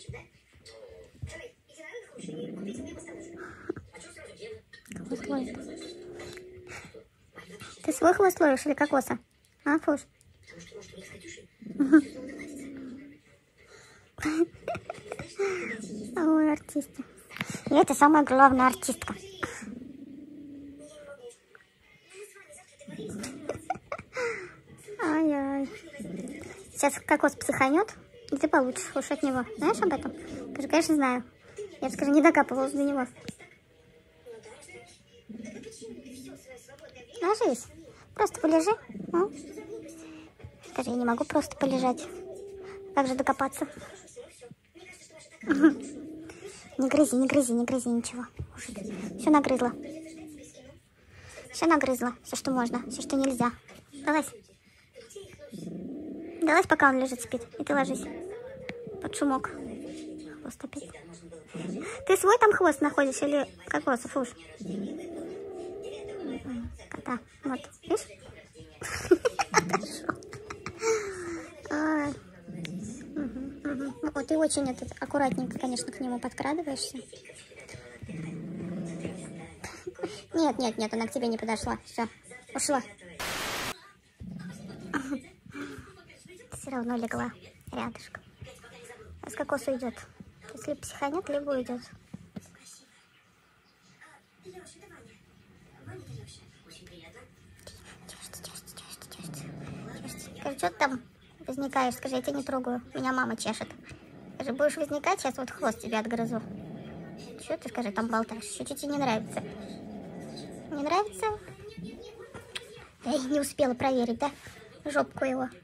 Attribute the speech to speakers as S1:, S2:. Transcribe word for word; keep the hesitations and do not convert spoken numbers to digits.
S1: Ты свой хвост ловишь или кокоса? А, Фуш? Ой, артистка. И это самая главная артистка. Ай-ай. Сейчас кокос психанет, и ты получишь уж от него. Знаешь об этом? Скажи, конечно, знаю. Я, скажи, не докапывалась до него. Ложись. Просто полежи. А? Скажи, я не могу просто полежать. Как же докопаться? Не грызи, не грызи, не грызи ничего. Все нагрызла. Все нагрызла. Все, что можно. Все, что нельзя. Давай. Давай, пока он лежит, спит. И ты ложись. Под шумок. Хвост опять. Ты свой там хвост находишь или кокоса, Фуш? Кота. Вот. Видишь? Вот ты очень этот, аккуратненько, конечно, к нему подкрадываешься. Нет, нет, нет, она к тебе не подошла. Все, ушла. Все равно легла рядышком. Сейчас кокос уйдет. Если психанет, либо уйдет. Скажи, что ты там возникаешь? Скажи, я тебя не трогаю. Меня мама чешет. Скажи, будешь возникать, сейчас вот хвост тебе отгрызу. Что ты, скажи, там болтаешь? Что тебе не нравится? Не нравится? Я не успела проверить, да? Жопку его.